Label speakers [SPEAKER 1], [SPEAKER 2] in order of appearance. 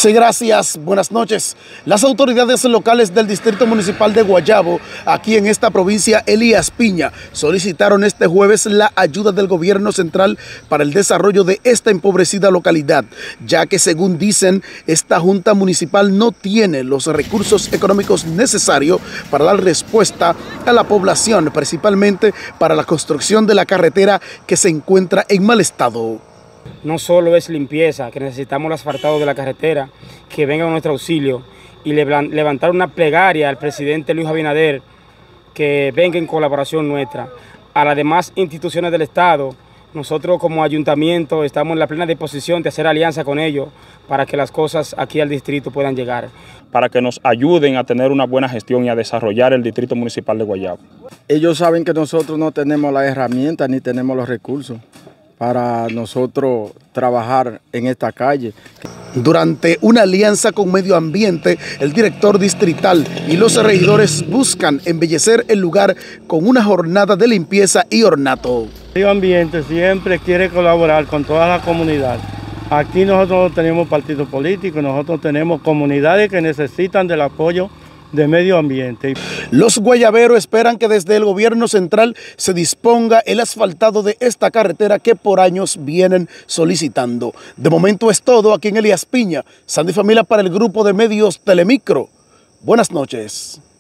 [SPEAKER 1] Sí, gracias. Buenas noches. Las autoridades locales del Distrito Municipal de Guayabo, aquí en esta provincia Elías Piña, solicitaron este jueves la ayuda del gobierno central para el desarrollo de esta empobrecida localidad, ya que según dicen, esta junta municipal no tiene los recursos económicos necesarios para dar respuesta a la población, principalmente para la construcción de la carretera que se encuentra en mal estado.
[SPEAKER 2] No solo es limpieza, que necesitamos el asfaltado de la carretera, que venga a nuestro auxilio y levantar una plegaria al presidente Luis Abinader que venga en colaboración nuestra. A las demás instituciones del Estado, nosotros como ayuntamiento estamos en la plena disposición de hacer alianza con ellos para que las cosas aquí al distrito puedan llegar.
[SPEAKER 3] Para que nos ayuden a tener una buena gestión y a desarrollar el Distrito Municipal de Guayabo.
[SPEAKER 4] Ellos saben que nosotros no tenemos las herramientas ni tenemos los recursos para nosotros trabajar en esta calle.
[SPEAKER 1] Durante una alianza con Medio Ambiente, el director distrital y los regidores buscan embellecer el lugar con una jornada de limpieza y ornato.
[SPEAKER 5] Medio Ambiente siempre quiere colaborar con toda la comunidad. Aquí nosotros no tenemos partido político, nosotros tenemos comunidades que necesitan del apoyo de Medio Ambiente.
[SPEAKER 1] Los guayaberos esperan que desde el gobierno central se disponga el asfaltado de esta carretera que por años vienen solicitando. De momento es todo aquí en Elías Piña. Sandy Familia para el grupo de medios Telemicro. Buenas noches.